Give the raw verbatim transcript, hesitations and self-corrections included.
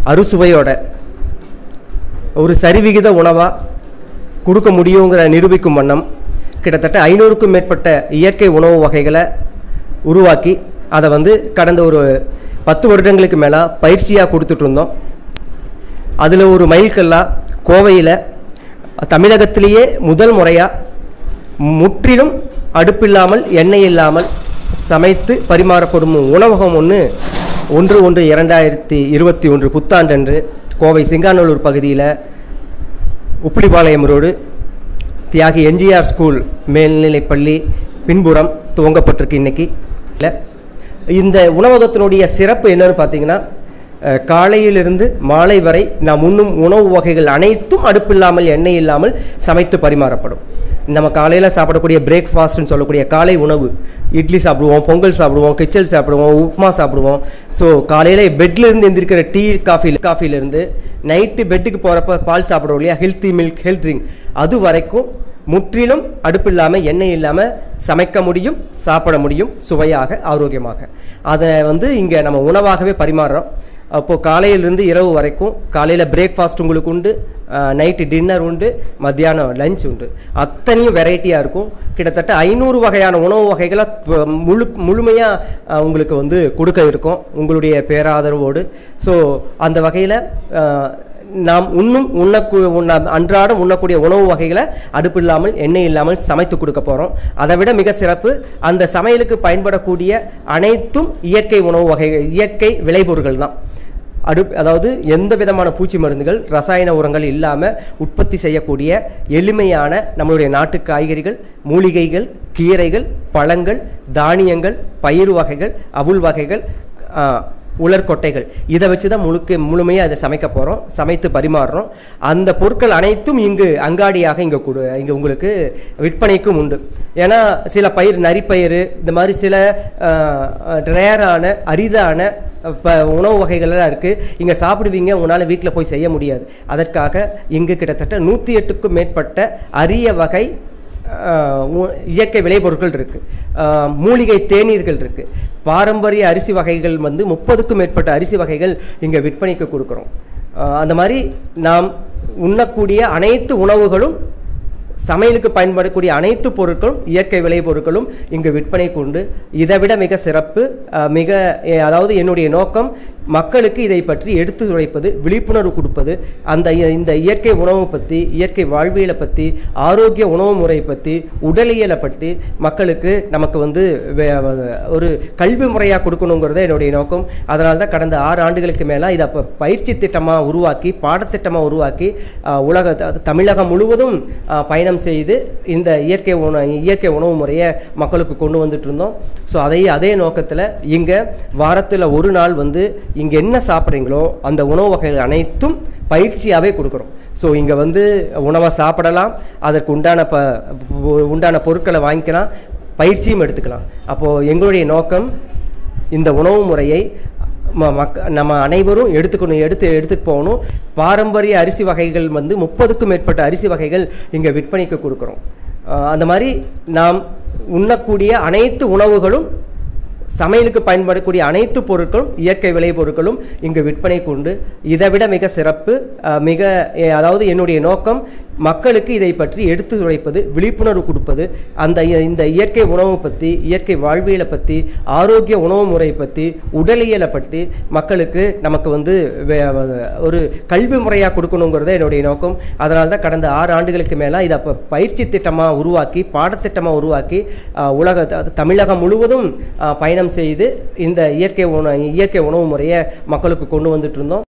அறுசுவையோட ஒரு சரிவிகித உணவாக கொடுக்க முடியுங்கிற நிரூபிக்கும் வண்ணம் கிட்டத்தட்ட ஐநூறுக்கும் மேற்பட்ட இயற்கை உணவு வகைகளை உருவாக்கி அதை வந்து கடந்த ஒரு பத்து வருடங்களுக்கு மேலே பயிற்சியாக கொடுத்துட்ருந்தோம். அதில் ஒரு மைல்கல்லாக கோவையில் தமிழகத்திலேயே முதல் முறையாக முற்றிலும் அடுப்பில்லாமல் எண்ணெய் இல்லாமல் சமைத்து பரிமாறப்படும் உணவகம் ஒன்று ஒன்று ஒன்று இரண்டாயிரத்தி இருபத்தி ஒன்று புத்தாண்டன்று கோவை சிங்காநல்லூர் பகுதியில் Uppilipalayam road Thiyagi NGR school மேல்நிலைப்பள்ளி பின்புறம் துவங்கப்பட்டிருக்கு. இன்றைக்கி இல்லை இந்த உணவகத்தினுடைய சிறப்பு என்னன்னு பார்த்தீங்கன்னா, காலையிலிருந்து மாலை வரை நாம் உண்ணும் உணவு வகைகள் அனைத்தும் அடுப்பில்லாமல் எண்ணெய் இல்லாமல் சமைத்து பரிமாறப்படும். நம்ம காலையில் சாப்பிடக்கூடிய பிரேக்ஃபாஸ்ட்னு சொல்லக்கூடிய காலை உணவு, இட்லி சாப்பிடுவோம், பொங்கல் சாப்பிடுவோம், கிச்சல் சாப்பிடுவோம், உப்புமா சாப்பிடுவோம். ஸோ காலையில் பெட்லேருந்து எந்திரிக்கிற டீ காஃபி காஃபிலேருந்து நைட்டு பெட்டுக்கு போகிறப்ப பால் சாப்பிட்றோம் இல்லையா, ஹெல்த்தி மில்க் ஹெல்த் ட்ரிங்க், அது வரைக்கும் முற்றிலும் அடுப்பு இல்லாமல் எண்ணெய் இல்லாமல் சமைக்க முடியும், சாப்பிட முடியும், சுவையாக ஆரோக்கியமாக. அதை வந்து இங்கே நம்ம உணவாகவே பரிமாறுறோம். அப்போது காலையிலிருந்து இரவு வரைக்கும் காலையில் பிரேக்ஃபாஸ்ட் உங்களுக்கு உண்டு, நைட்டு டின்னர் உண்டு, மத்தியானம் லஞ்ச் உண்டு. அத்தனையும் வெரைட்டியாக இருக்கும். கிட்டத்தட்ட ஐநூறு வகையான உணவு வகைகளை முழு முழுமையாக உங்களுக்கு வந்து கொடுக்க இருக்கும் உங்களுடைய பேராதரவோடு. ஸோ அந்த வகையில் நாம் உண்ணும் உண்ணக்கூ உண்ண அன்றாடம் உண்ணக்கூடிய உணவு வகைகளை அடுப்பு இல்லாமல் எண்ணெய் இல்லாமல் சமைத்து கொடுக்க போகிறோம். அதை விட மிக சிறப்பு, அந்த சமையலுக்கு பயன்படக்கூடிய அனைத்தும் இயற்கை உணவு வகைகள், இயற்கை விளைபொருட்கள் தான். அடுப்பு அதாவது எந்த விதமான பூச்சி மருந்துகள், ரசாயன உரங்கள் இல்லாமல் உற்பத்தி செய்யக்கூடிய எளிமையான நம்மளுடைய நாட்டு காய்கறிகள், மூலிகைகள், கீரைகள், பழங்கள், தானியங்கள், பயிறு வகைகள், அவுள் வகைகள், உலர்கொட்டைகள், இதை வச்சு தான் முழுக்க முழுமையாக அதை சமைக்க போகிறோம், சமைத்து பரிமாறுறோம். அந்த பொருட்கள் அனைத்தும் இங்கு அங்காடியாக இங்கே கொடு இங்கே உங்களுக்கு விற்பனைக்கும் உண்டு. ஏன்னா சில பயிர், நரிப்பயிறு, இந்த மாதிரி சில ரேரான அரிதான இப்போ உணவு வகைகள்லாம் இருக்குது. இங்கே சாப்பிடுவீங்க, உங்களால் வீட்டில் போய் செய்ய முடியாது. அதற்காக இங்கு கிட்டத்தட்ட நூற்றி எட்டுக்கும் மேற்பட்ட அரிய வகை இயற்கை விளைபொருட்கள் இருக்குது, மூலிகை தேநீர்கள் இருக்குது, பாரம்பரிய அரிசி வகைகள் வந்து முப்பதுக்கும் மேற்பட்ட அரிசி வகைகள் இங்கே விற்பனைக்கு கொடுக்குறோம். அந்த மாதிரி நாம் உண்ணக்கூடிய அனைத்து உணவுகளும், சமையலுக்கு பயன்படக்கூடிய அனைத்து பொருட்களும் இயற்கை விளைபொருட்களும் இங்கு விற்பனை கொண்டு, இதை விட மிக சிறப்பு, மிக அதாவது என்னுடைய நோக்கம் மக்களுக்கு இதை பற்றி எடுத்து உரைப்பது, விழிப்புணர்வு கொடுப்பது. அந்த இந்த இயற்கை உணவு பற்றி, இயற்கை வாழ்வியலை பற்றி, ஆரோக்கிய உணவு முறை பற்றி, உடலியலை பற்றி மக்களுக்கு நமக்கு வந்து ஒரு கல்வி முறையாக கொடுக்கணுங்கிறத என்னுடைய நோக்கம். அதனால தான் கடந்த ஆறு ஆண்டுகளுக்கு மேலே இதை இப்போ பயிற்சி திட்டமாக உருவாக்கி, பாடத்திட்டமாக உருவாக்கி உலக தமிழகம் முழுவதும் பயணம் செய்து இந்த இயற்கை உணவு இயற்கை உணவு முறையை மக்களுக்கு கொண்டு வந்துட்டு இருந்தோம். ஸோ அதை அதே நோக்கத்தில் இங்கே வாரத்தில் ஒரு நாள் வந்து இங்கே என்ன சாப்பிட்றீங்களோ அந்த உணவு வகைகள் அனைத்தும் பயிற்சியாகவே கொடுக்குறோம். ஸோ இங்கே வந்து உணவை சாப்பிடலாம், அதற்கு உண்டான ப உண்டான பொருட்களை வாங்கிக்கலாம், பயிற்சியும் எடுத்துக்கலாம். அப்போது எங்களுடைய நோக்கம் இந்த உணவு முறையை மக் நம்ம அனைவரும் எடுத்துக்கணும், எடுத்து எடுத்துகிட்டு போகணும். பாரம்பரிய அரிசி வகைகள் வந்து முப்பதுக்கும் மேற்பட்ட அரிசி வகைகள் இங்கே விற்பனைக்கு கொடுக்குறோம். அந்த மாதிரி நாம் உண்ணக்கூடிய அனைத்து உணவுகளும், சமையலுக்கு பயன்படக்கூடிய அனைத்து பொருட்களும் இயற்கை விளைபொருட்களும் இங்கு விற்பனை கொண்டு, இதை விட மிக சிறப்பு, மிக அதாவது என்னுடைய நோக்கம் மக்களுக்கு இதை பற்றி எடுத்து உரைப்பது, விழிப்புணர்வு கொடுப்பது. அந்த இந்த இயற்கை உணவு பற்றி, இயற்கை வாழ்வியலை பற்றி, ஆரோக்கிய உணவு முறை பற்றி, உடலியலை பற்றி மக்களுக்கு நமக்கு வந்து ஒரு கல்வி முறையாக கொடுக்கணுங்கிறத என்னுடைய நோக்கம். அதனால தான் கடந்த ஆறு ஆண்டுகளுக்கு மேலே இதை இப்போ பயிற்சி திட்டமாக உருவாக்கி, பாடத்திட்டமாக உருவாக்கி உலக தமிழகம் முழுவதும் பயணம் செய்து இந்த இயற்கை உணவு இயற்கை உணவு முறையை மக்களுக்கு கொண்டு வந்துட்டு இருந்தோம்.